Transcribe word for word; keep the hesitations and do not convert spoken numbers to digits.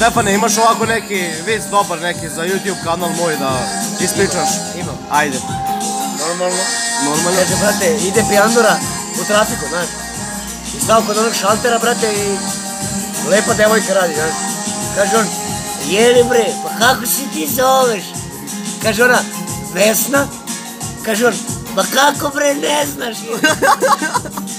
Stefane, imaš ovako neki vic dobar neki za YouTube kanal moj da ispričaš? Imam. Ajde. Normalno. Normalno. Kaže, brate, ide pijandura u trafiku, znaš. I stao kod onog šaltera, brate, i lepa devojka radi, znaš. Kaže on, jeli bre, pa kako si ti zoveš? Kaže ona, Vesna. Kaže on, pa kako bre ne znaš?